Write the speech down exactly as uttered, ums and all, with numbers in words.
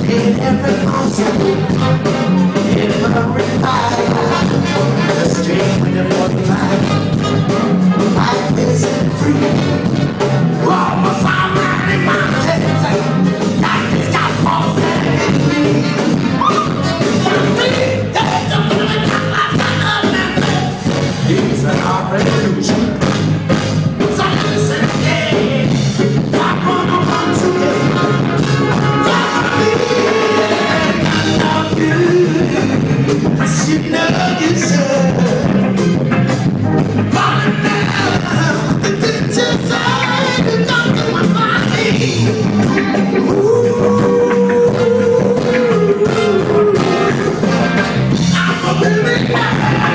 in every motion, in every fire, the stream with the forty-five. Life isn't free. Whoa, my father in mountains, life is got falls in me. These are our revolution. So listen, yeah, I'm gonna run together. I love you, I should know you, sir. Falling down, the ditches side, the doctor will find me. I'm a baby.